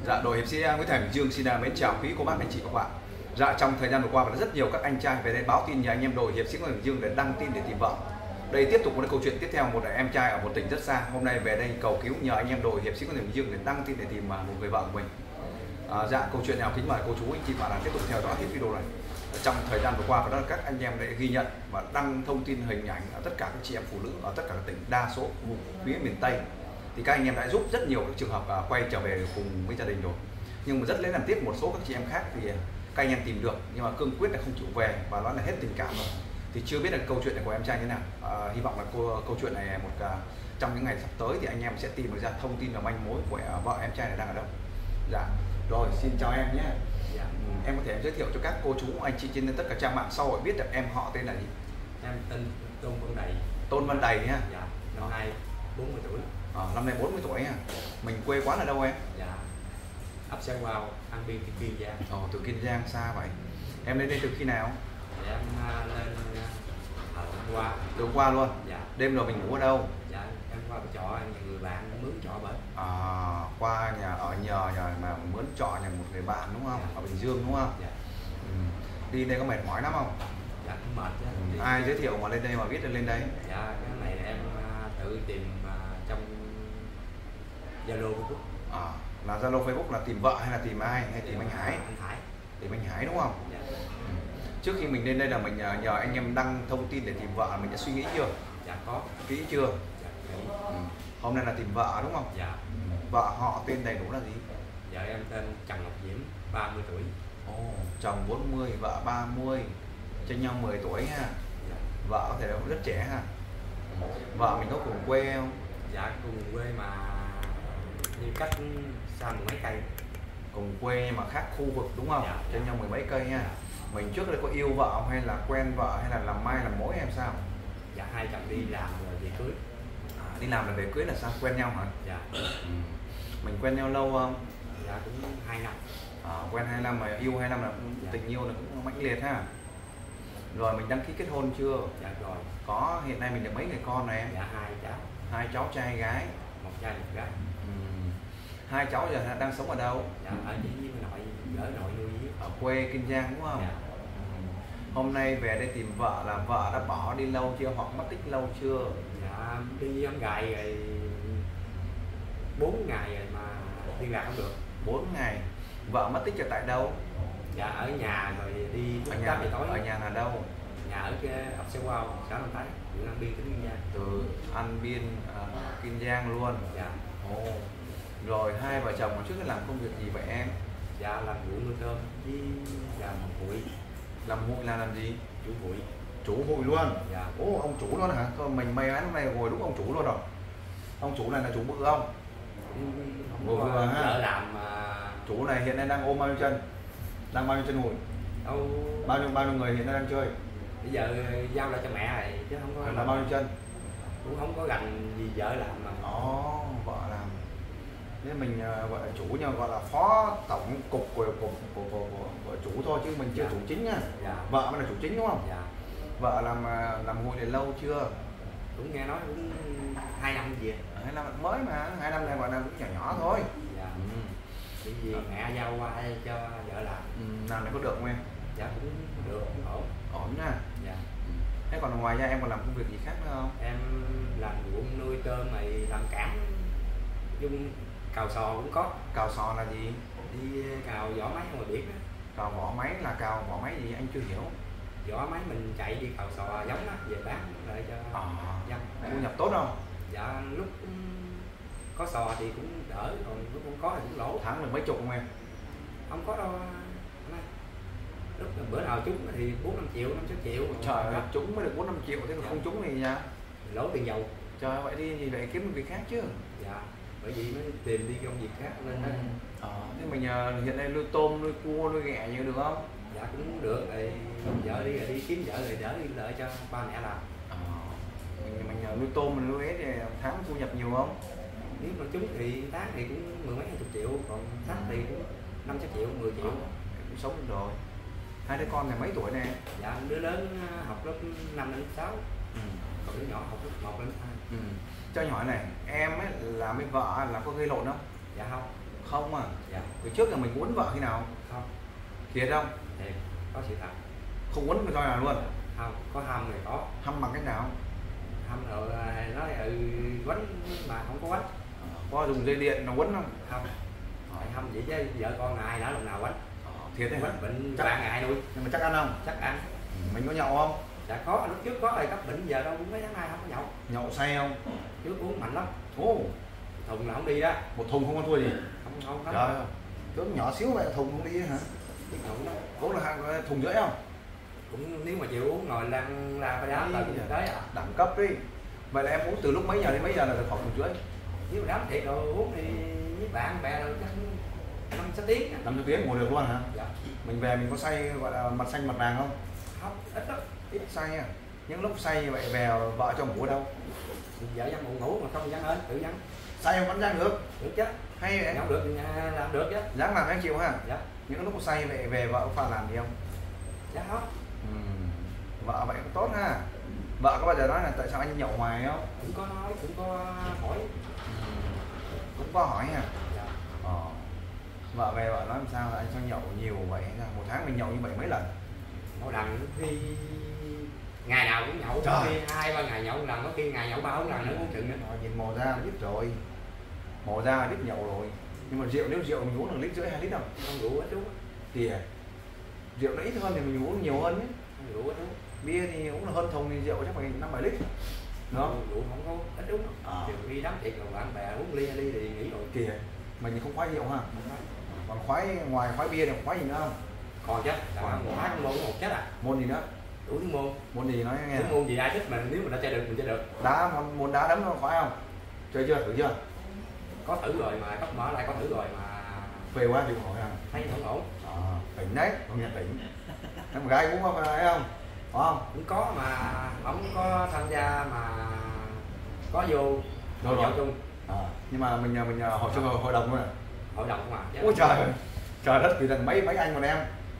Dạ, đội hiệp sĩ Nguyễn Thành Bình Dương xin mến chào quý cô bác anh chị các bạn. Dạ, trong thời gian vừa qua rất nhiều các anh trai về đây báo tin nhờ anh em đội hiệp sĩ Nguyễn Thành Bình Dương để đăng tin để tìm vợ. Đây tiếp tục một câu chuyện tiếp theo, một em trai ở một tỉnh rất xa hôm nay về đây cầu cứu nhờ anh em đội hiệp sĩ Nguyễn Thành Bình Dương để đăng tin để tìm một người vợ của mình. Dạ, câu chuyện nào kính mời cô chú anh chị bạn tiếp tục theo dõi hết video này. Trong thời gian vừa qua và đó các anh em đã ghi nhận và đăng thông tin hình ảnh ở tất cả các chị em phụ nữ ở tất cả các tỉnh, đa số phía miền Tây thì các anh em đã giúp rất nhiều các trường hợp quay trở về cùng với gia đình rồi, nhưng mà rất lấy làm tiếc một số các chị em khác thì các anh em tìm được nhưng mà cương quyết là không chịu về và nói là hết tình cảm rồi. Thì chưa biết là câu chuyện này của em trai như thế nào. Hy vọng là câu chuyện này trong những ngày sắp tới thì anh em sẽ tìm được ra thông tin và manh mối của vợ em trai này đang ở đâu. Dạ rồi, xin chào em nhé. Dạ. Em có thể giới thiệu cho các cô chú anh chị trên tất cả trang mạng xã hội biết được em họ tên là gì? Em tên Tôn Văn Đầy. Tôn Văn Đầy nhá. Dạ. Năm nay 40 tuổi. Năm nay 40 tuổi nha. Mình quê quán ở đâu em? Dạ. Ấp Sa Quao, An Biên, Kiên Giang. Từ Kiên Giang xa vậy. Em lên đây từ khi nào? Dạ, em lên hôm qua. Từ hôm qua luôn. Dạ. Đêm rồi mình ngủ ở đâu? Dạ, em qua trọ nhà người bạn mướn trọ bển. Qua nhà ở nhờ mà mướn trọ nhà một người bạn đúng không? Dạ. Ở Bình Dương đúng không? Dạ. Đi đây có mệt mỏi lắm không? Dạ, cũng mệt chứ. Ai giới thiệu mà lên đây mà biết lên đây? Dạ, cái này em tự tìm trong Zalo Facebook. Là Zalo Facebook là tìm vợ hay là tìm ai? Hay tìm anh Hải? Anh Hải. Tìm anh Hải đúng không? Dạ. Trước khi mình lên đây là mình nhờ anh em đăng thông tin để tìm vợ, mình đã suy nghĩ chưa? Dạ có. Kỹ chưa? Dạ kỹ. Hôm nay là tìm vợ đúng không? Dạ. Vợ họ tên đầy đủ là gì? Dạ, em tên Trần Ngọc Diễm, 30 tuổi. Chồng 40, vợ 30, chênh nhau 10 tuổi ha. Dạ. Vợ có thể là rất trẻ ha. Vợ mình có cùng quê không? Dạ cùng quê mà như cách xa mười mấy cây. Cùng quê nhưng mà khác khu vực đúng không? Dạ. Chênh nhau 10 mấy cây ha. Dạ. Mình trước đây có yêu vợ không? Hay là quen vợ hay là làm mai làm mối em sao? Dạ, hai chồng đi làm rồi về cưới. Đi làm là về cưới là sao? Quen nhau hả? Dạ. Mình quen nhau lâu không? Dạ cũng 2 năm. Quen 2 năm mà yêu 2 năm là Dạ. tình yêu là cũng mãnh liệt ha. Rồi mình đăng ký kết hôn chưa? Dạ rồi. Có, hiện nay mình được mấy người con này em? Dạ 2 cháu. 2 cháu trai gái. Một trai một gái. 2 cháu giờ đang sống ở đâu? Dạ ở chỉ với nội, gửi nội nuôi với. Ở quê Kiên Giang đúng không? Dạ. Hôm nay về đây tìm vợ là vợ đã bỏ đi lâu chưa hoặc mất tích lâu chưa? Dạ đi ấm gài rồi 4 ngày rồi mà liên lạc không được. 4 ngày. Vợ mất tích ở tại đâu? Dạ ở nhà rồi đi Ở nhà là đâu? Nhà ở cái ấp Sa Quao, xã Long Thái, huyện An Biên, tỉnh Kiên Giang. Từ An Biên, Kiên Giang luôn. Dạ. Rồi hai vợ chồng trước làm công việc gì vậy em? Dạ làm vụ nuôi tôm với làm hụi. Làm hụi là làm gì? Chủ hụi. Chủ hụi luôn? Dạ. Ông chủ luôn hả? Thôi mình may mắn hôm nay ngồi đúng ông chủ luôn rồi. Ông chủ này là chủ bự không? Vừa ha. Đỡ làm Chủ này hiện nay đang ôm bao nhiêu chân? Đang bao nhiêu chân hụi? Bao nhiêu người hiện nay đang chơi? Bây giờ giao lại cho mẹ rồi chứ không có. Là bao nhiêu chân? Cũng không có gành gì vợ làm mà. Vợ làm. Nên mình gọi là chủ nhưng gọi là phó tổng cục của chủ thôi chứ mình chưa chủ chính nha. Dạ. Vợ mới là chủ chính đúng không? Dạ. Vợ làm hụi này lâu chưa? Cũng nghe nói cũng 2 năm gì. 2 năm mới mà, 2 năm này gọi là cũng nhỏ nhỏ thôi. Dạ. Bởi vì mẹ giao qua cho vợ làm. Làm này có được không em? Dạ cũng được, cũng ổn. Ổn nha. Dạ. Thế còn ngoài ra em còn làm công việc gì khác nữa không? Em làm ruộng nuôi tôm này, làm cảng, dung cào sò cũng có. Cào sò là gì? Đi cào vỏ máy ngoài biển. Cào vỏ máy là cào vỏ máy gì anh chưa hiểu. Vỏ máy mình chạy đi cào sò giống á, về bán lại cho dân. Thu nhập tốt không? Dạ lúc có sò thì cũng đỡ, còn lúc không có thì cũng lỗ. Tháng được mấy chục không em? Không có đâu. Lúc bữa nào trúng thì 4-5 triệu, 5-6 triệu. Trời ơi, trúng mới được 4-5 triệu, thế không trúng thì nha. Lỗ tiền dầu. Trời vậy đi thì phải kiếm một việc khác chứ. Dạ, bởi vì mới tìm đi công việc khác nên thế mình hiện nay nuôi tôm, nuôi cua, nuôi ghẹ như được không? dạ cũng được, rồi vợ đi rồi đi kiếm vợ rồi đỡ đi lợi cho ba mẹ làm. Mình nuôi tôm mình nuôi thì tháng thu nhập nhiều không? Nếu mà trúng thì tháng thì cũng 10 mấy 20 triệu, còn sách thì cũng 5-6 triệu, 10 triệu. Cũng sống được rồi. Hai đứa con này mấy tuổi nè? Dạ đứa lớn học lớp 5 đến 6. Còn đứa nhỏ học lớp 1 đến 2. Cho nhỏ này, em ấy là với vợ là có gây lộn không? Dạ không. Không à? Dạ. Từ trước là mình muốn vợ khi nào? Không. Thiệt không? Thiệt, có sự thật. Không muốn cho nào luôn? Không, có hâm thì có. Hâm bằng cách nào? Hâm rồi nói quánh mà không có quánh. Có dùng dây điện nó quấn không? Không. Phải hâm vậy chứ vợ con ai đã lần nào quánh. Thiệt đấy hả? Quánh bệnh Chắc- 3 ngày nuôi. Nhưng mà chắc ăn không? Chắc ăn. Mình có nhậu không? Dạ có, lúc trước có rồi cấp bệnh giờ đâu mấy tháng nay không có nhậu. Nhậu say không? Trước uống mạnh lắm. Ồ, Thùng là không đi đó. một thùng không ăn thua gì? Không có. Trời ơi, tướng nhỏ xíu vậy thùng không đi hả? Thùng đó. Uống là thùng rưỡi không? Cũng nếu mà chịu uống ngồi lăn ra phải đá Đấy, từ tới à. đẳng cấp đi. Vậy là em uống từ lúc mấy giờ đến mấy giờ là được khoảng thùng rưỡi? Nếu mà đám thiệt rồi uống thì với bạn bè rồi chắc 5-6 tiếng. 5 tiếng ngồi được luôn hả? Dạ. Mình về mình có say gọi là mặt xanh mặt vàng không? Không, ít lắm. Ít say à? Những lúc say như vậy về vợ cho ngủ ở đâu? Vợ dám buồn ngủ mà không dám lên, tự dám. Say không vẫn dang được? Được chứ. Hay vậy? Nhậu được thì làm được chứ. Dáng làm anh chịu ha? Dạ. Những lúc say vậy về vợ có phàn làm gì không? Dạ không. Vợ vậy cũng tốt ha. Vợ có bao giờ nói là tại sao anh nhậu hoài không? Cũng có nói, cũng có hỏi. Cũng có hỏi ha. Dạ. Vợ về vợ nói làm sao là anh sao nhậu nhiều vậy? Một tháng mình nhậu như vậy mấy lần? Mỗi lần khi ngày nào cũng nhậu, có khi 2-3 ngày nhậu một lần, có khi ngày nhậu 3-4 lần nữa cũng chừng nữa. Nhìn màu da là biết rồi. Màu da là biết nhậu rồi. Nhưng mà rượu nếu rượu mình uống được 1,5 lít không? Không rượu hết đúng. Thì rượu nó ít hơn thì mình uống nhiều hơn ấy. Không rượu hết đúng. Bia thì uống được hơn thùng thì rượu chắc phải 5-7 lít. Đúng không? Rượu không có ít đúng. Trừ khi đám tiệc rồi bạn bè uống ly thì nghỉ rồi. Kìa, mình thì không khoái rượu ha. Còn khoái ngoài khoái bia thì khoái gì nữa không? Còn chứ, còn khoái môn một chết à. Môn gì nữa? Đủ thứ môn. Môn gì nói nghe. Thứ môn gì ai thích mà nếu mà đã chơi được mình chơi được. Đá môn đá đấm nó khoái không? Chơi chưa? Thử chưa? Có thử rồi mà cấp mở lại có thử rồi mà Phê quá chịu hỏi à? thấy không ổn. Tỉnh đấy, không nhận tỉnh. Em gái cũng có phải không? Có không? Cũng có mà không có tham gia mà có vô Rồi nhậu chung. Nhưng mà mình hỏi cho hội đồng thôi. Hội đồng không à. Ôi trời ơi. Trời đất, vì là mấy anh còn em.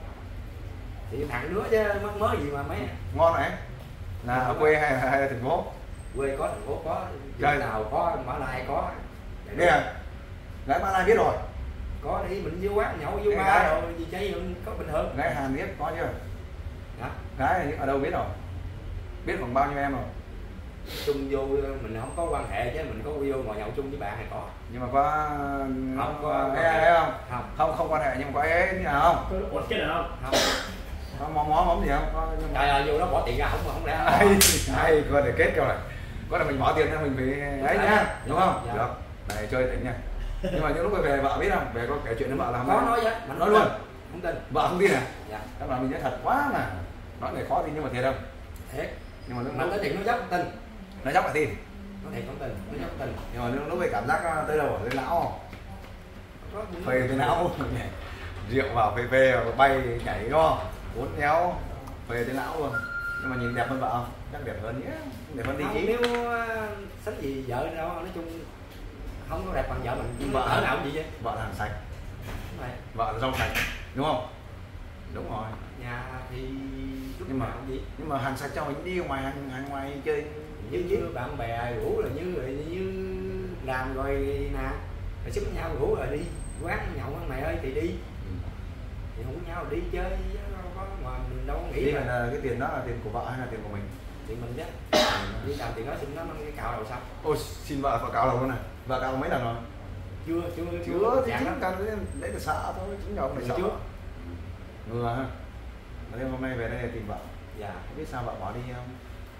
Thì thằng đứa chứ mất mới gì mà mấy. Ngon này. Là ở quê hay là thành phố? Quê có, thành phố có, Trời. nào có, Mã Lai có. Nghe à? Gái Mã Lai biết rồi. Có đi mình vô quán nhậu vô Ê, ba gái. rồi gì chơi có bình thường. Gái Hàn biết có chưa? Hả? Gái ở đâu biết rồi? Biết khoảng bao nhiêu em rồi? Chung vô mình không có quan hệ chứ mình có vô ngồi nhậu chung với bạn thì có. Nhưng mà có Không có ấy không? Không. Không quan hệ nhưng mà có ấy như nào không? Có quật cái nào không? Không. Có món gì không? Có nhưng mà Trời ơi vô đó bỏ tiền ra không lẽ. hay coi để kết câu này. Có là mình bỏ tiền ra mình phải ấy nhá, đúng không? Dạ. Được. Này chơi tỉnh nha. Nhưng mà những lúc về vợ biết không? Về có kể chuyện với vợ làm Có nói chứ, mình nói luôn. Không tin. Vợ không tin à? Dạ. Các bạn mình nói thật quá mà. Nói này khó tin nhưng mà thiệt không? Thiệt. Nhưng mà Mình lúc nói chuyện nó dốc không tin. nó dốc là tin. Nó thiệt không tin, nó dốc không tin. Nhưng mà lúc về cảm giác tới đâu ở tới não không? Có Phê tới não. Rượu vào phê bay nhảy đúng không? Uốn éo phê tới não luôn. Nhưng mà nhìn đẹp hơn vợ không? Chắc đẹp hơn nhé. Đẹp hơn đi không, chí. nếu sánh gì vợ đâu, nói chung không có đẹp bằng vợ mình. Vợ ở nào cũng vậy chứ. Vợ là hàng sạch. Đúng rồi. Vợ là rau sạch đúng không? Đúng rồi. Nhà thì lúc Nhưng mà nào cũng vậy. nhưng mà hàng sạch cho mình đi ngoài hàng ngoài chơi Như bạn bè rủ là như làm rồi nè, rồi xúm nhau rủ rồi đi quán nhậu ăn mày ơi thì đi. Thì không nhau đi chơi chứ đâu có mà mình đâu có nghĩ đi là là cái tiền đó là tiền của vợ hay là tiền của mình? thì mình chứ. Đi làm tiền đó xin nó cái cạo đầu xong. Ôi xin vợ cạo đầu luôn này. Vợ cạo mấy lần rồi? Chưa Thì chán lắm. chính cần đấy là sợ thôi, chính là ông này sợ. Chưa. Ngừa ha. Đêm hôm nay về đây tìm vợ. Dạ. Không biết sao vợ bỏ đi không?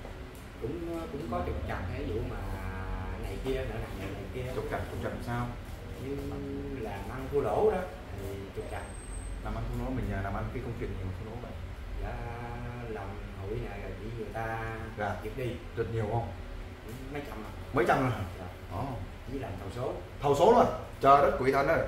Cũng có trục trặc cái vụ mà này kia nữa này kia. Trục trặc sao? Như làm ăn thua lỗ đó thì trục trặc. Làm ăn thua lỗ, mình làm ăn cái công chuyện gì mà thua lỗ vậy? Đã làm hội này rồi bị người ta Dạ. giật đi Rất nhiều không? mấy trăm à. Mấy trăm rồi hả? Dạ. Ồ. Chỉ làm thầu số. Thầu số luôn. Trời đất quỷ thần ơi.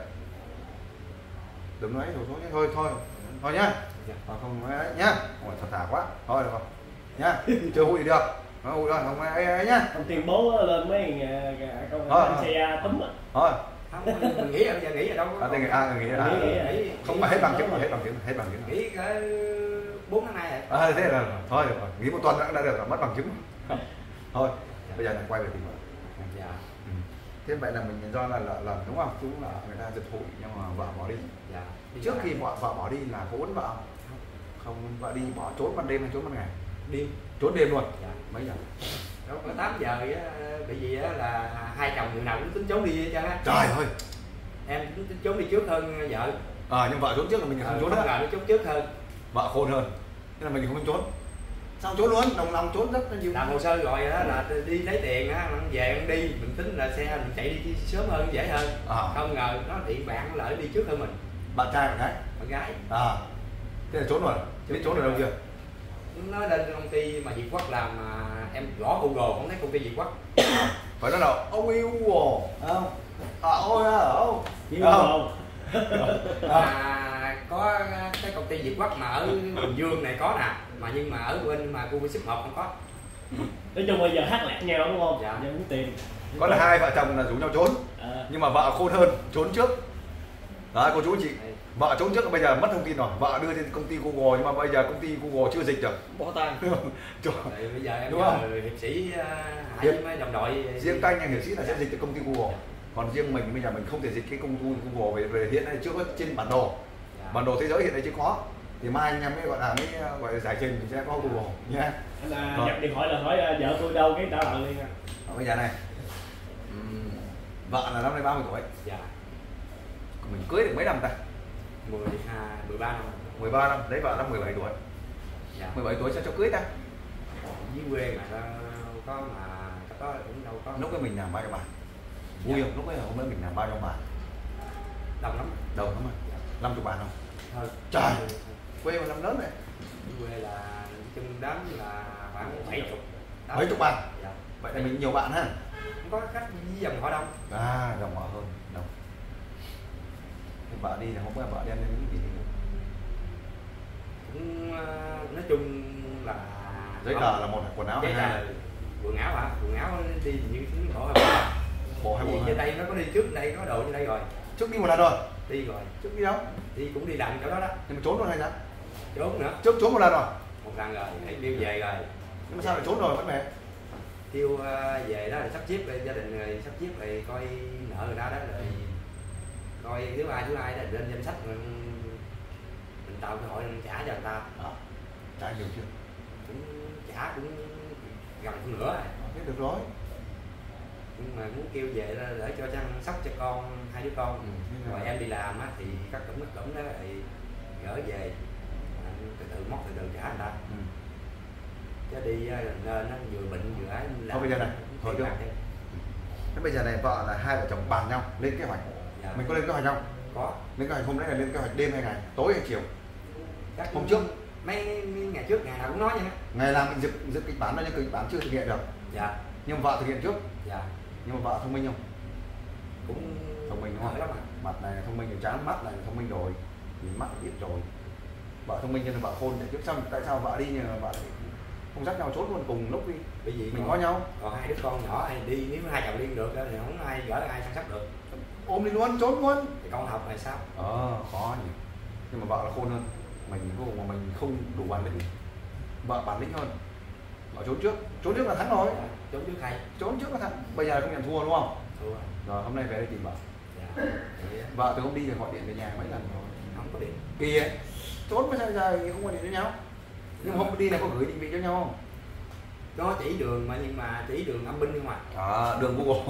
Đừng nói thầu số nhé. Thôi nhá. Dạ. Không ấy nhá. Ôi thật thà quá. Thôi được rồi. Nhá. Chưa hụi được. Nó hụi rồi, không ấy nhá. Còn tiền bố lên mấy con xe túm á. Thôi. Không mình nghĩ là bây giờ nghĩ là đâu có. Nghĩ không phải hết bằng chứng, hết bằng chứng. Nghĩ cái 4 tháng nay rồi. Thế là thôi được rồi. Nghĩ một tuần đã được rồi, mất bằng chứng. Thôi, bây giờ mình quay về tìm vợ. Dạ. Thế vậy là mình do là đúng không? Chúng là người ta giật hụi nhưng mà vợ bỏ đi. Dạ. Trước khi vợ bỏ đi là có uốn vợ không? Không, vợ đi bỏ trốn ban đêm hay trốn ban ngày? Đêm. Trốn đêm luôn. Dạ. Mấy giờ? Đâu có 8 giờ á, bị gì á là hai chồng người nào cũng tính trốn đi hết trơn á. Trời ơi. Em tính trốn đi trước hơn vợ. Nhưng vợ trốn trước là mình không trốn nữa. Nó trốn trước hơn. Vợ khôn hơn. Thế là mình không trốn. Sao trốn luôn? Đồng lòng trốn rất là nhiều. Làm hồ sơ rồi đó là đi lấy tiền á, về ăn đi, mình tính là xe mình chạy đi sớm hơn dễ hơn. Không ngờ nó điện bạn lại đi trước hơn mình. Bạn trai bạn gái? Bạn gái. Thế là trốn rồi. Biết trốn ở đâu chưa? Nó lên công ty mà Việt Quốc làm mà em gõ Google không thấy công ty Việt Quốc. Phải nói đâu ông yêu Google không? Ôi không? Không. Có cái công ty Việt Quốc mà ở Bình Dương này có nè, nhưng mà ở bên mà khu ship 1 không có. Nói chung bây giờ hát lạc nhau đúng không? Dạ. Giờ muốn tiền. Có là hai vợ chồng là rủ nhau trốn. Nhưng mà vợ khôn hơn, trốn trước. Đấy cô chú chị. Vợ trốn trước bây giờ mất thông tin rồi, vợ đưa trên công ty Google nhưng mà bây giờ công ty Google chưa dịch được, bỏ tay. Bây giờ em đúng không? hiệp sĩ Hải với đồng đội riêng các anh hiệp sĩ là sẽ dịch từ công ty Google, còn riêng mình bây giờ mình không thể dịch cái công ty Google về hiện nay chưa có trên bản đồ. Bản đồ thế giới hiện nay chưa có, thì mai anh em mới gọi là giải trình mình sẽ có Google nha. Là nhập điện thoại là hỏi vợ tôi đâu cái trả lời liền. Bây giờ này vợ là năm nay 30 tuổi. Dạ. Mình cưới được mấy năm ta? 13 năm. 13 năm, lấy vợ năm 17 tuổi. Dạ. 17 tuổi sao cho cưới ta? Dưới quê mà có mà có cũng đâu có. Lúc ấy mình làm bao nhiêu bà? Vui không? Lúc ấy hôm đấy mình làm bao nhiêu bà? Đông lắm. Đông lắm rồi. 50 bà không? Thôi. Trời. Quê mà làm lớn này. Dưới quê là chung đám là khoảng 70. 70 bạn. Dạ. Vậy là mình nhiều bạn ha. Không có khách với dòng họ đông. Dòng họ hơn. Đông. Vợ đi là không biết vợ đem lên những gì nữa. Cũng nói chung là giấy tờ là một, quần áo giấy hai. Quần áo hả? Quần áo đi như thứ bộ hay bộ hay bộ trên đây nó có đi trước đây có đồ trên đây rồi. Trước đi một lần rồi. Đi rồi. Trước đi đâu? Đi cũng đi làm chỗ đó đó. Nhưng mà trốn luôn hay sao? Trốn nữa. Trước trốn một lần rồi. Một lần rồi, hãy kêu về rồi. Nhưng mà sao lại trốn rồi vẫn về? Kêu về đó là sắp xếp gia đình rồi sắp xếp rồi coi nợ người ta đó rồi coi thứ ai là lên danh sách mình tạo cơ hội mình trả cho người ta. Trả nhiều chưa? Cũng trả cũng gần phân nửa rồi. Thế được rồi. Nhưng mà muốn kêu về để cho chăm sóc cho con, hai đứa con. Rồi em đi làm á thì các cụm đó thì gỡ về từ móc từ trả người ta. Chứ đi nên nó vừa bệnh vừa ấy làm. Thôi bây giờ này, thôi chưa? Thế bây giờ này vợ là hai vợ chồng bàn nhau lên kế hoạch. Dạ. Mình có lên kế hoạch không? Có. Lên kế hoạch hôm đấy là lên kế hoạch đêm hay ngày? Tối hay chiều? Chắc hôm trước. Mấy ngày trước ngày nào cũng nói vậy. Ngày làm mình dựng kịch bản đó nhưng kịch bản chưa thực hiện được. Dạ. Nhưng mà vợ thực hiện trước. Dạ. Nhưng mà vợ thông minh không? Cũng thông minh đúng không? Lắm à. Mặt này thông minh, trán mắt này thông minh rồi, thì mắt biết rồi. Vợ thông minh cho nên vợ khôn. Chứ sao tại sao vợ đi nhưng mà vợ không dắt nhau trốn luôn cùng lúc đi? Bởi vì mình có nhau. Còn hai đứa con nhỏ ai đi, nếu hai chồng đi được thì không ai gỡ ai chăm sóc được. Ôm đi luôn, trốn luôn. Thì con học này sao? Khó nhỉ. Nhưng mà vợ là khôn hơn. Mình vô cùng mà mình không đủ bản lĩnh. Vợ bản lĩnh hơn. Vợ trốn trước là thắng rồi. Trốn trước hay. Trốn trước là thắng. Bây giờ không nhận thua đúng không? Thua. Rồi hôm nay về đây tìm vợ. Dạ. Vợ từ hôm đi thì gọi điện về nhà mấy lần rồi. Không có điện. Kỳ ấy. Trốn mới sao giờ không gọi điện cho nhau. Nhưng hôm đi là có gửi định vị cho nhau không? Có chỉ đường mà nhưng mà chỉ đường âm binh không à. Đường Google.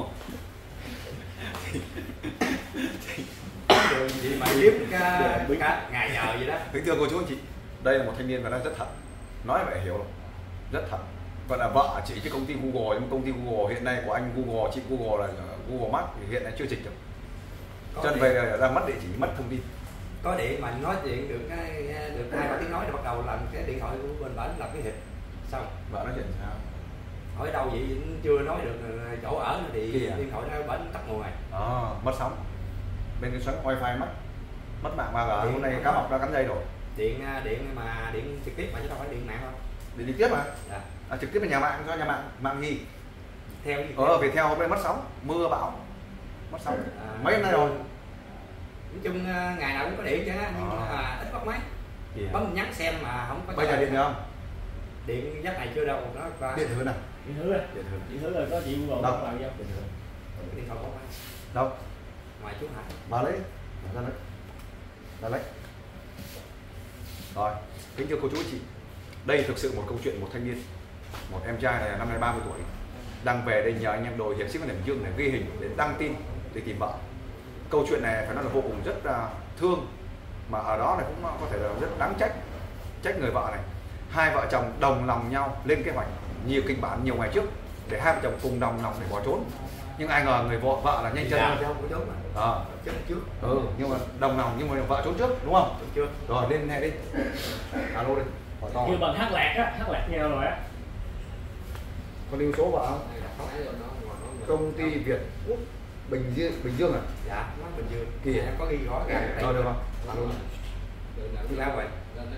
Đường gì mà biết cả ngày giờ vậy đó. Kính thưa cô chú anh chị, đây là một thanh niên và đang rất thật. Nói vậy hiểu rồi. Rất thật. Còn là vợ chỉ cái công ty Google, nhưng công ty Google hiện nay của anh Google, chị Google là Google Maps thì hiện nay chưa dịch được. Cho nên về là mất địa chỉ, mất thông tin. Có điện mà nói chuyện được hai ba tiếng nói rồi bắt đầu làm cái điện thoại của bên bển làm cái hiệp xong. Vợ nói chuyện sao? Hỏi đâu vậy chưa nói được chỗ ở thì điện thoại nó bển tắt nguồn này. Mất sóng. Bên cái xoắn wifi mất mạng 3G. Hôm nay cá mập đã cắn dây rồi. Điện trực tiếp mà chứ đâu phải điện mạng đâu. Điện trực tiếp mà? Dạ. Trực tiếp là nhà mạng, do nhà mạng gì? Theo gì? Viettel hôm nay mất sóng, mưa bão mất sóng. Mấy hôm nay rồi. Nói chung ngày nào cũng có điện chứ nhưng mà ít bắt máy. Bấm nhắn xem mà không có. Bây giờ điện được không? Điện giấc này chưa đâu, nó điện thử nào. Điện thử rồi. Điện thử rồi có chị Google đâu làm vô. cái điện thoại của anh đâu ngoài chú Hải. bà lấy ra lấy rồi. Kính thưa cô chú chị, đây thực sự một câu chuyện một thanh niên, một em trai này năm nay 30 tuổi đang về đây nhờ anh em đội hiệp sĩ quan Hải Dương để ghi hình để đăng tin để tìm vợ. Câu chuyện này phải nói là vô cùng rất thương, mà ở đó này cũng có thể là rất đáng trách người vợ này. Hai vợ chồng đồng lòng nhau lên kế hoạch nhiều kịch bản nhiều ngày trước để hai vợ chồng cùng đồng lòng để bỏ trốn, nhưng ai ngờ người vợ là nhanh chân hơn. Trước. Nhưng mà đồng lòng nhưng mà vợ trốn trước đúng không? Trốn trước. Rồi lên nghe đi. Alo đi. Kêu bằng hát lạc nhau rồi á. Có lưu số vợ không? Công ty Việt Úc Bình Dương à? Dạ, nó Bình Dương. Kìa em có ghi rõ ràng. Rồi được không? Alo. Đi bao vậy?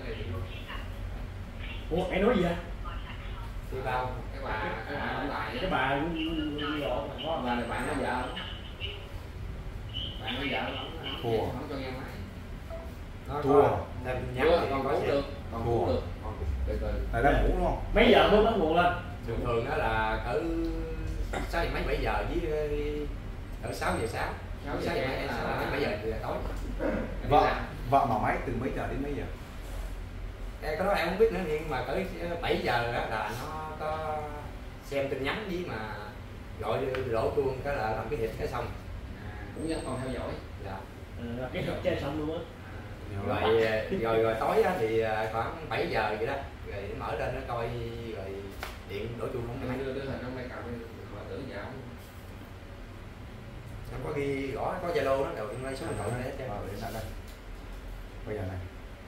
Ủa em nói gì vậy? Đi bao? Cái bà có bà này bạn nó vợ, thua không cho nghe máy. thua Em nhắn Chưa, thì còn có ngủ xem. được, còn ngủ được, từ từ. này đang ngủ đúng không? Mấy giờ mới bắt nguồn lên? Thường thường đó là cỡ 6 giờ mấy 7 giờ với cỡ 6 giờ sáng. 6 giờ mấy 7 giờ thì là tối. Vợ mở máy từ mấy giờ đến mấy giờ? Cái đó em không biết nữa, nhưng mà cỡ 7 giờ đó là nó có xem tin nhắn với mà gọi đổ chuông cái là làm cái hiệp cái xong. Cũng vẫn còn theo dõi. Dạ. Cái học chơi xong luôn á. Rồi tối á thì khoảng 7 giờ vậy đó, rồi nó mở lên nó coi rồi điện đổ chuông không máy. Đưa hình trong đây cầm họ tử dạo. Em có ghi rõ có Zalo đó, đầu tiên số điện thoại để cho. Để sẵn đây. Bây giờ này.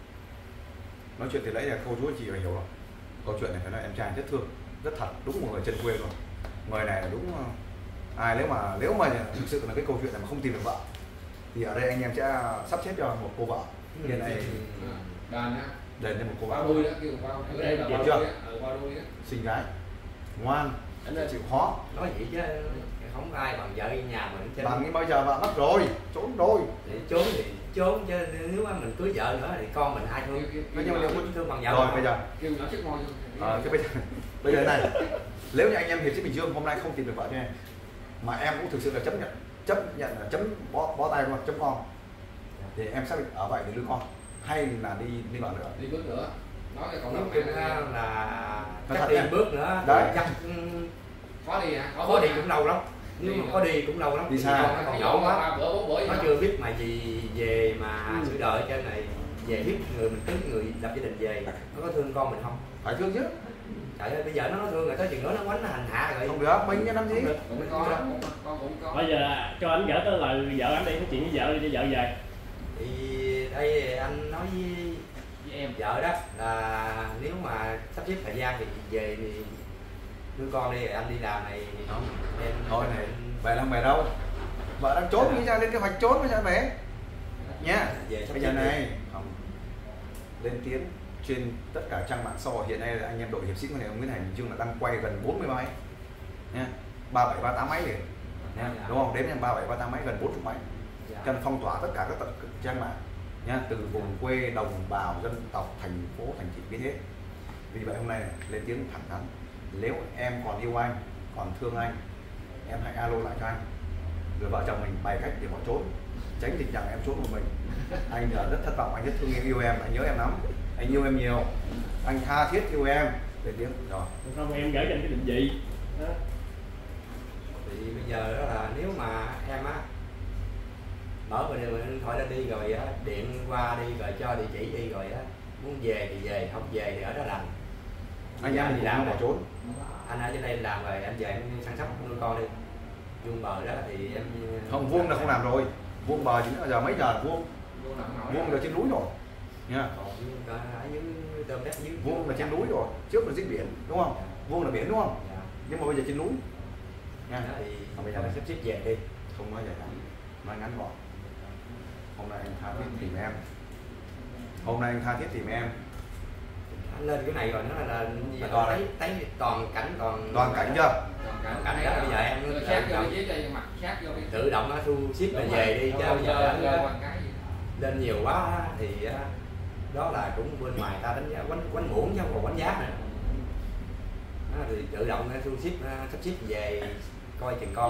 Nói chuyện thì lấy là cô chú chị phải hiểu rồi. Câu chuyện này phải nói em trai rất thương, rất thật, đúng một người chân quê rồi. Người này là đúng ai nếu mà thực sự là cái câu chuyện này mà không tìm được vợ thì ở đây anh em sẽ sắp xếp cho một cô vợ. Hiện nay Đàn á. đền cho một cô Bao vợ. đuôi đó, kêu bao. Ở đây là bao đuôi á, bao đuôi á. Xinh gái, ngoan, chịu khó. Nói vậy chứ không có ai bằng vợ nhà mình trên. Bằng như bây giờ vợ mất rồi, trốn rồi. Để trốn thì trốn chứ nếu mà mình cưới vợ nữa thì con mình ai thương. Nói nhưng mà nếu thương bằng vợ. Rồi bây giờ kêu nhỏ chiếc môi thế bây giờ này, nếu như anh em hiệp sĩ Bình Dương hôm nay không tìm được vợ cho em mà em cũng thực sự là chấp nhận là chấm bó tay luôn, chấm con thì em xác định ở vậy để nuôi con hay là đi vợ nữa? Đi bước nữa. Nói cái còn nói chung là chắc đi bước nữa đấy. chắc khó đi hả? có đi cũng lâu lắm. Nếu mà có đi cũng lâu lắm. Đi xa. Con còn nhỏ quá. Nó Nó chưa biết mà gì về mà sự đời trên này, về biết người mình cưới người lập gia đình về nó có thương con mình không? Phải thương chứ. Trời ơi bây giờ nó thương rồi tới chừng đó nó quánh nó hành hạ rồi. Không được, mình cho năm gì? Cũng có, con cũng có. Bây giờ cho anh gửi tới lời vợ anh đi, nói chuyện với vợ đi cho vợ về. Thì đây anh nói với em vợ đó là nếu mà sắp xếp thời gian thì về thì nuôi con đi, anh đi làm này Không. em Thôi này, về làm về đâu? Vợ đang trốn nghĩ ra lên kế hoạch trốn bây giờ về. Nha. Bây giờ này, không. Lên tiếng trên tất cả trang mạng xã hội hiện nay là anh em đội hiệp sĩ này ông Nguyễn Hải Bình Dương là đang quay gần 40 máy nha, 37 38 máy liền nha, đúng không? Đến em 37 38 máy gần 40 máy. Cho nên phong tỏa tất cả các trang mạng nha, từ vùng quê, đồng bào, dân tộc, thành phố, thành thị biết hết. Vì vậy hôm nay này, lên tiếng thẳng thắn, nếu em còn yêu anh, còn thương anh, em hãy alo lại cho anh, người vợ chồng mình bày cách để bỏ trốn, tránh tình trạng em trốn một mình. Anh rất thất vọng, anh rất thương yêu em, anh nhớ em lắm, anh yêu em nhiều, anh tha thiết yêu em. Lên tiếng rồi. Không em gửi cho anh cái định vị. Đó. Thì bây giờ đó là nếu mà em á mở điện thoại lên đi rồi á, điện qua đi rồi cho địa chỉ đi rồi á, muốn về thì về, không về thì ở đó làm. Anh em đi làm bỏ trốn. Anh ở trên đây làm rồi anh về em săn sóc nuôi con đi. Vuông bờ đó thì em Không, vuông là không làm rồi. Vuông bờ chỉ giờ mấy giờ vuông? Vuông là trên núi rồi nha. Còn ở dưới tôm đất dưới. Vuông là trên núi rồi, trước là dưới biển đúng không? Vuông là biển đúng không? Dạ. Nhưng mà bây giờ trên núi nha. Thì Bây giờ mình sắp xếp về đi. không nói dài dòng, nói ngắn gọn. Hôm nay anh tha thiết tìm em. Hôm nay anh tha thiết tìm em. Anh lên cái này rồi nó là gì toàn thấy toàn cảnh Toàn cảnh chưa? cảnh đó bây giờ em sát vô dưới đây mặt sát vô đi. tự động nó thu ship là về đi chứ bây giờ lên nhiều quá thì đó là cũng bên ngoài ta đánh giá quánh muỗng chứ không còn quánh giá nữa. Đó, thì tự động nó thu ship sắp xếp về coi chừng con.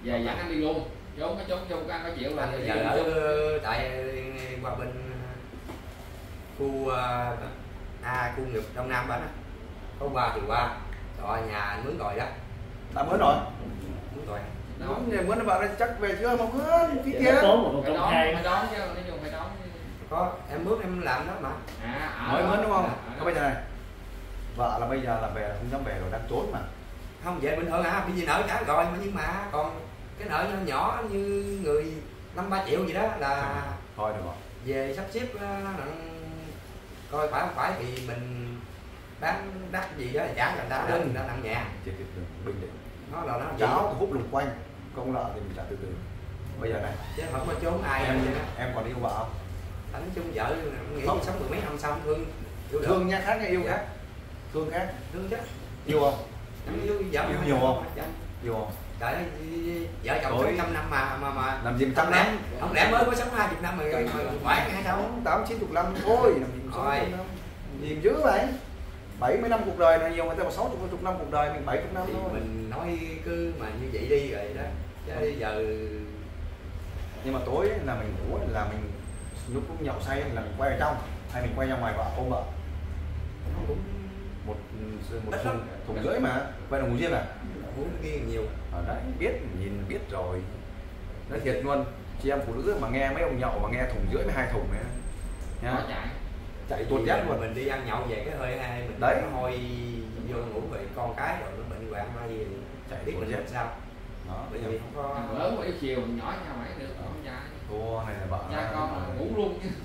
về dẫn anh đi luôn, trốn cái trốn ăn có chịu là Anh giờ ở tại qua bên khu khu nghiệp Đông Nam bên á, có qua thì qua, rồi nhà anh mướn rồi đó. Đã mướn rồi. Mướn rồi. Mướn nó bảo là chắc về chưa mà mướn phí tiền. Tốn một phải công đón, khai. phải đón chứ, nói chung phải đón. Có em mướn em làm đó mà. Mới mướn đúng không? Có bây giờ này. Vợ là bây giờ là về là không dám về rồi, đang trốn mà. Không về bình thường bây giờ nợ trả rồi mà, nhưng mà còn cái nợ nhỏ nhỏ như người 5-3 triệu gì đó là thôi được rồi. về sắp xếp coi phải không phải thì mình bán đắt gì đó trả người ta đến người ta nặng nhẹ. Bình tĩnh. Nó là nó Cháu thì hút lùng quanh, công nợ thì mình trả từ từ. Bây giờ này, chứ không có trốn ai em còn yêu vợ không? Anh chung vợ nghĩ Không. sống 10 mấy năm xong thương Thương nha, khác nha, yêu khác. Thương khác. thương chứ. Yêu không? Yêu vợ Yêu nhiều không? Yêu không? Trời ơi, vợ chồng sống 100 năm mà làm gì 100 năm? Không lẽ mới có sống 20 năm mà khỏe hay đâu? 80-90 năm thôi, làm gì mà sống 100 năm. Gì dữ vậy? 70 năm cuộc đời là nhiều, người ta bảo 60 năm cuộc đời, mình 70 năm Thì thôi. mình nói cứ mà như vậy đi rồi đó. Chứ giờ Nhưng mà tối là mình ngủ là mình lúc nhậu say là mình quay ở trong hay mình quay ra ngoài vợ ôm vợ. cũng một thùng rưỡi mà. Vậy là ngủ riêng à? uống kia nhiều. Ở đấy biết, nhìn biết rồi. Nói thiệt luôn, chị em phụ nữ mà nghe mấy ông nhậu mà nghe thùng rưỡi với 2 thùng nữa Nó nhá, chạy. chạy tuột dắt luôn. Mình đi ăn nhậu về cái hơi hai mình Đấy. nó hôi vô ngủ về con cái rồi nó bệnh hoạn hay gì Chạy biết tuột mình dắt. làm sao. Đó, Bởi bây vì giờ không có Lớn mà chiều nhỏ nhau mãi được con trai. cô này là vợ Cha con ngủ luôn chứ.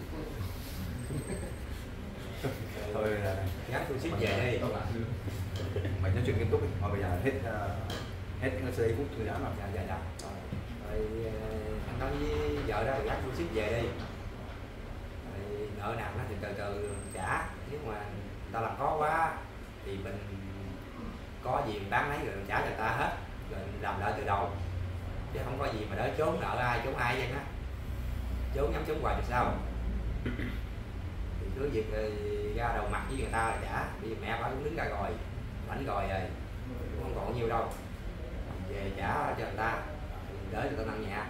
thôi là gắn tôi ship về đây. mình nói chuyện nghiêm túc đi. Mà bây giờ hết hết những giây phút thư giãn rồi. Dạ. Rồi anh nói với vợ đó là gắn tôi ship về đi. Rồi nợ nặng đó thì từ từ trả, nếu mà người ta làm khó quá thì mình có gì mình bán lấy rồi mình trả cho người ta hết, rồi mình làm lại từ đầu, chứ không có gì mà đỡ trốn nợ ai trốn ai vậy á, trốn nhắm trốn hoài được sao. Thì cứ việc ra đầu mặt với người ta là trả, bây giờ mẹ phải cũng đứng ra rồi lãnh rồi cũng không còn nhiều đâu, về trả cho người ta đỡ cho người ta nặng nhẹ.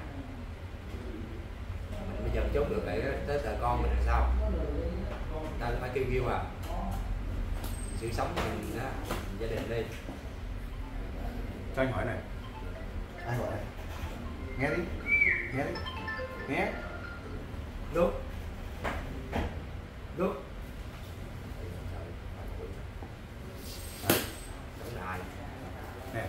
Mình bây giờ trốn được rồi tới tờ con mình làm sao, ta phải kêu sự sống của mình đó, gia đình đi. Cho anh hỏi này, ai gọi này, nghe đi, nghe Đúng lại nè,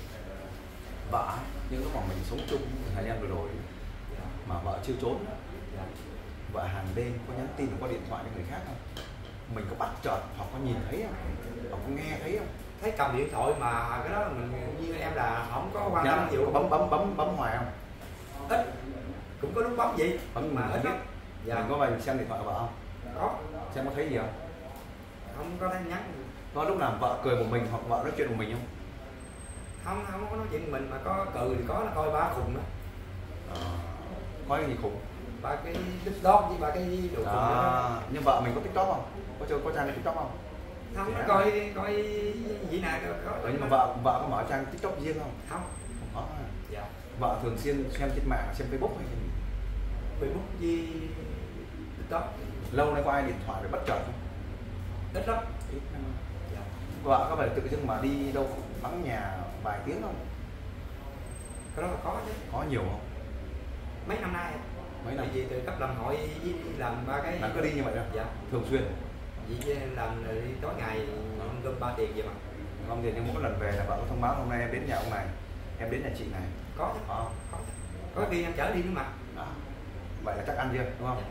vợ những lúc mà mình sống chung thời gian vừa rồi mà vợ chưa trốn, vợ hàng đêm có nhắn tin có điện thoại với người khác không, mình có bắt chợt hoặc có nhìn thấy không, hoặc có nghe thấy không? thấy cầm điện thoại mà cái đó mình như em là không có quan tâm nhiều. Bấm hoài không? Ít, cũng có lúc bấm gì Bấm mà ít biết. lắm. Dạ. Mình có vào xem điện thoại của vợ không? Có, Xem có thấy gì không? không có thấy nhắn. Có lúc nào vợ cười một mình hoặc vợ nói chuyện một mình không? Không có nói chuyện mình, mà có cười thì có, nó coi ba khùng đó. Có cái gì khủng? Ba cái TikTok với ba cái đồ khùng đó. Nhưng vợ mình có TikTok không? Có trang TikTok không? Không, nó coi gì nè có. Nhưng mà vợ có mở trang TikTok riêng không? Không. Có. Dạ. Vợ thường xuyên xem trên mạng, xem Facebook hay gì? Facebook với TikTok. Lâu nay có ai điện thoại để bắt chợt không? Ít lắm. Ít lắm. Dạ. Vợ có phải tự dưng mà đi đâu vắng nhà vài tiếng không? Cái đó là có chứ. Có nhiều không? Mấy năm nay. Mấy năm? Tại vì từ cấp làm hội với làm ba cái. Là cứ đi như vậy thôi? Dạ. Thường xuyên? Vì làm rồi đi tối ngày ăn cơm 3 tiền vậy mà. Không thì nhưng mỗi lần về là vợ có thông báo hôm nay em đến nhà ông này, em đến nhà chị này. Có chứ. Có. Có khi em chở đi nữa mà. Đó. Vậy là chắc ăn chưa, đúng không? Dạ.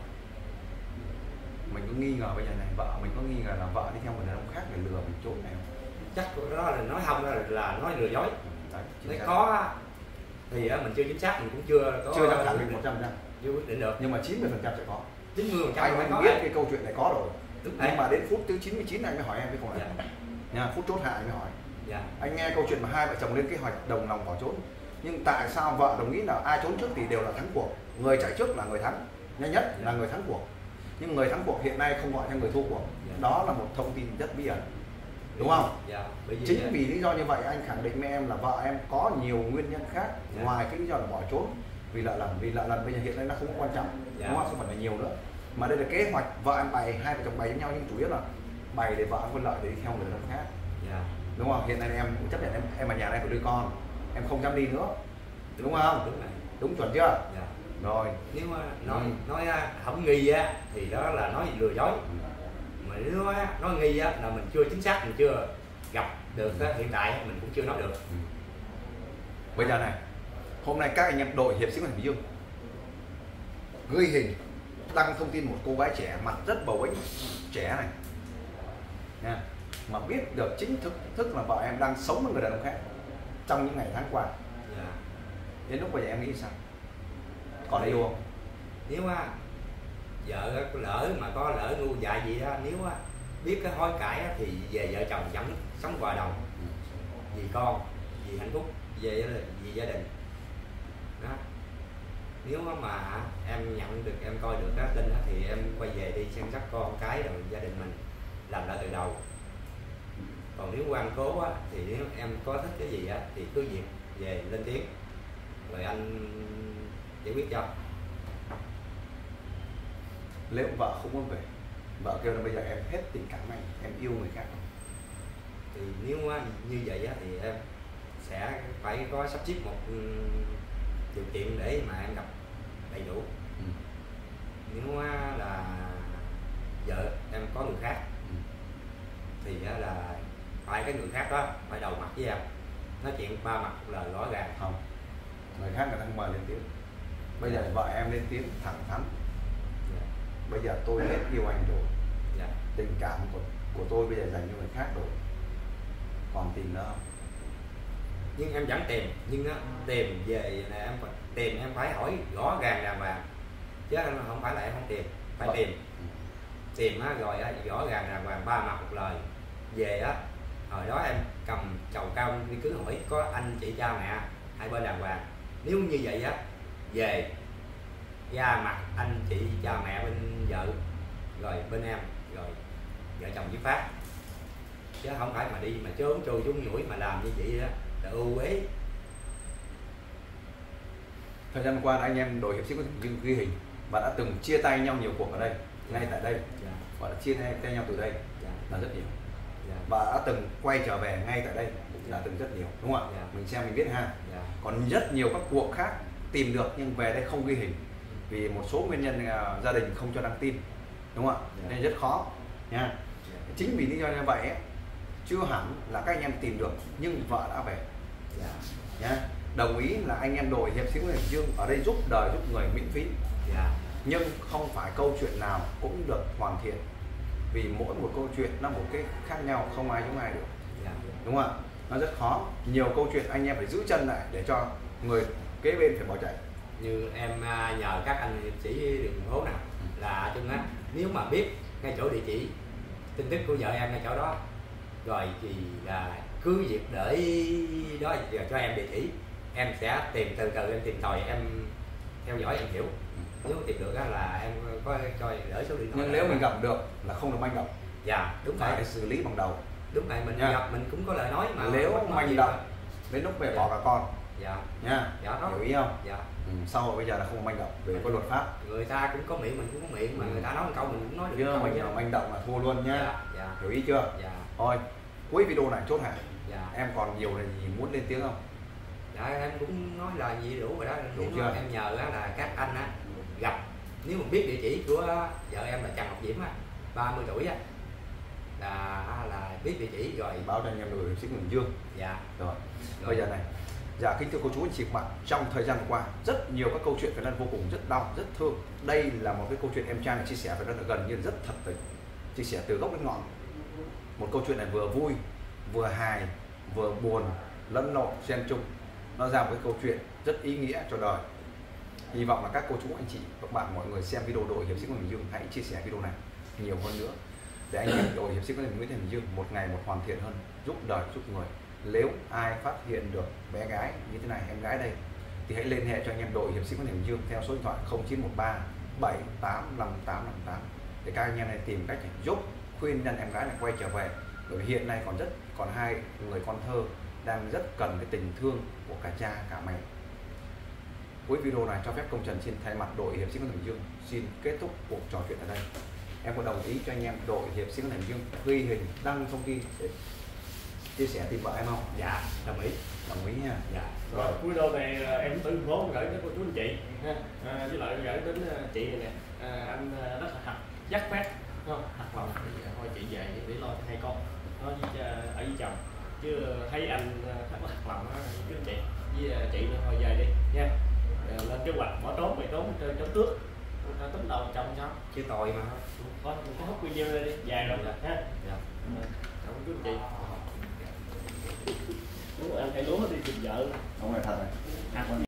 Mình có nghi ngờ bây giờ này, vợ mình có nghi ngờ là vợ đi theo một đàn ông khác để lừa mình trốn này không? Chắc đó là nói không, đó là nói lừa dối. Đấy, Nếu có thì mình chưa chính xác, mình cũng chưa dám khẳng định 100%, chưa quyết định được, nhưng mà 90% sẽ có. 90% Anh có. biết cái câu chuyện này có rồi. Đúng Nhưng đấy. mà đến phút thứ 99 anh mới hỏi em cái câu này. Dạ. Nha, phút chốt hạ anh mới hỏi. Dạ. Anh nghe câu chuyện mà hai vợ chồng lên kế hoạch đồng lòng bỏ trốn. Nhưng tại sao vợ đồng ý là ai trốn trước thì đều là thắng cuộc. Người chạy trước là người thắng, nhanh nhất là người thắng cuộc. Nhưng người thắng cuộc hiện nay không gọi theo người thua cuộc. Dạ. Đó là một thông tin rất bí ẩn. đúng không? Dạ. Chính vì lý do như vậy anh khẳng định với em là vợ em có nhiều nguyên nhân khác ngoài cái lý do là bỏ trốn vì nợ lần bây giờ hiện nay nó không quan trọng, đúng không? Không phải là nhiều nữa, mà đây là kế hoạch vợ em bày, hai vợ chồng bày với nhau, nhưng chủ yếu là bày để vợ em có lợi để đi theo người đàn ông khác, đúng không? Hiện nay em cũng chấp nhận em ở nhà này phải nuôi con, em không dám đi nữa, đúng không? Đúng chuẩn chưa? Rồi nếu mà nói không nghi á thì đó là nói lừa dối, mà nếu nói nghi á là mình chưa chính xác, mình chưa gặp được á, hiện tại mình cũng chưa nói được. Bây giờ này, hôm nay các anh em đội hiệp sĩ Quan Hải Dương ghi hình đăng thông tin một cô gái trẻ mặt rất bầu bĩnh, trẻ này nha, mà biết được chính thức là vợ em đang sống với người đàn ông khác trong những ngày tháng qua. Đến lúc bây giờ em nghĩ sao? Còn yêu không? Nếu vợ lỡ mà có lỡ ngu dại gì đó, nếu biết cái hối cải thì về vợ chồng vẫn sống hòa đồng, vì con, vì hạnh phúc, vì gia đình đó. Nếu mà em nhận được, em coi được cái tin đó, thì em quay về đi săn sóc con cái rồi gia đình mình làm lại từ đầu. Còn nếu ngoan cố á, thì nếu em có thích cái gì á thì cứ việc về lên tiếng rồi anh giải quyết cho. Nếu vợ không muốn về, vợ kêu là bây giờ em hết tình cảm anh, em yêu người khác, thì nếu như vậy á, thì em sẽ phải có sắp xếp một điều kiện để mà em gặp đầy đủ. Nếu là vợ em có người khác thì là phải cái người khác đó phải đầu mặt với em, nói chuyện ba mặt một lời rõ ràng. Không, người khác người ta không mời lên tiếng. Bây giờ vợ em lên tiếng thẳng thắn, bây giờ tôi hết yêu anh rồi, tình cảm của tôi bây giờ dành cho người khác rồi, còn tìm nữa không? Nhưng em vẫn tìm, nhưng tìm về là em tìm, em phải hỏi rõ ràng đàng hoàng, chứ không phải là em không tìm, phải tìm rồi rõ ràng đàng hoàng, ba mặt một lời. Về hồi đó em cầm chầu cao đi cứ hỏi có anh chị cha mẹ hai bên đàng hoàng. Nếu như vậy về ra mặt anh chị cha mẹ bên vợ rồi bên em, rồi vợ chồng với phát, chứ không phải mà đi mà trốn trôi trốn nhủi mà làm như vậy đó là ưu uế. Thời gian qua anh em đội hiệp sĩ Quan Hải Dương ghi hình và đã từng chia tay nhau nhiều cuộc ở đây, ngay tại đây, và đã chia tay nhau từ đây là rất nhiều, và đã từng quay trở về ngay tại đây là từng rất nhiều, đúng không ạ? Mình xem mình biết ha. Còn rất nhiều các cuộc khác tìm được nhưng về đây không ghi hình vì một số nguyên nhân gia đình không cho đăng tin, đúng không ạ? Nên rất khó nha. Chính vì lý do như vậy ấy, chưa hẳn là các anh em tìm được nhưng vợ đã về nha. Đồng ý là anh em đội hiệp sĩ Quan Hải Dương ở đây giúp đời giúp người miễn phí, nhưng không phải câu chuyện nào cũng được hoàn thiện, vì mỗi một câu chuyện nó một cái khác nhau, không ai giống ai được, đúng không ạ? Nó rất khó, nhiều câu chuyện anh em phải giữ chân lại để cho người kế bên phải bỏ chạy. Như em nhờ các anh hiệp sĩ đường phố nào là chung á, nếu mà biết ngay chỗ địa chỉ tin tức của vợ em ngay chỗ đó rồi thì là cứ việc để đó giờ cho em địa chỉ, em sẽ tìm từ từ, em tìm tòi, em theo dõi, em hiểu. Nếu tìm được là em có cho đỡ số điện thoại. Nhưng nếu mình gặp được là không được manh động. Đúng phải vậy. xử lý bằng đầu. Đúng vậy, mình gặp mình cũng có lời nói mà. Nếu manh động đến lúc về bỏ cả con. Nha. Đó. Hiểu ý không? Xã hội bây giờ là không manh động về có luật pháp. Người ta cũng có miệng, mình cũng có miệng, mà người ta nói một câu mình cũng nói được. Chứ mình nào manh động là thua luôn nhá. Hiểu ý chưa? Thôi, cuối video này chốt hạ. Em còn nhiều là gì muốn lên tiếng không? Em cũng nói là gì đủ rồi đó. Đủ nếu chưa? Em nhờ là các anh gặp, nếu mình biết địa chỉ của vợ em là Trần Ngọc Diễm 30 tuổi là biết địa chỉ rồi báo cho anh em đội hiệp sĩ Quan Hải Dương. Rồi. Bây giờ này, kính thưa cô chú anh chị các bạn, trong thời gian qua rất nhiều các câu chuyện phải nói vô cùng rất đau, rất thương. Đây là một cái câu chuyện em trai này chia sẻ phải nói là gần như rất thật tình, chia sẻ từ gốc đến ngọn. Một câu chuyện này vừa vui, vừa hài, vừa buồn, lẫn lộn xen chung, nó ra một cái câu chuyện rất ý nghĩa cho đời. Hy vọng là các cô chú anh chị các bạn mọi người xem video đội hiệp sĩ Quan Hải Dương hãy chia sẻ video này nhiều hơn nữa để anh em đội hiệp sĩ Quan Hải Dương một ngày một hoàn thiện hơn, giúp đời giúp người. Nếu ai phát hiện được bé gái như thế này, em gái đây, thì hãy liên hệ cho anh em đội hiệp sĩ Quan Hải Dương theo số điện thoại 0913 785858 để các anh em này tìm cách giúp khuyên nhân em gái này quay trở về Bởi vì hiện nay còn hai người con thơ đang rất cần cái tình thương của cả cha cả mẹ. Cuối video này cho phép Công Trần xin thay mặt đội hiệp sĩ Quân Bình Dương xin kết thúc cuộc trò chuyện ở đây. Em có đồng ý cho anh em đội hiệp sĩ Quân Bình Dương ghi hình đăng thông tin để chia sẻ tìm vợ em không? Dạ, đồng ý. Đồng ý nha. Dạ. Rồi cuối video này em từ phố gửi đến cô chú anh chị ha, với lại gửi đến chị này nè, anh rất là thật dắt phát không thật lòng thì thôi chị về để lo cho hai con nó ở với chồng, chứ thấy anh rất là thật lòng đó chú anh chị với chị nữa thôi về đi nha. Lên kế hoạch bỏ trốn mày trốn trên trốn tước tính đầu chồng sao Chứ tội mà. thôi mình có hút video lên đi dài rồi ha. Dạ. Cảm ơn chú anh chị. Đúng rồi, anh phải lúa đi tìm vợ. Đúng rồi, thật rồi.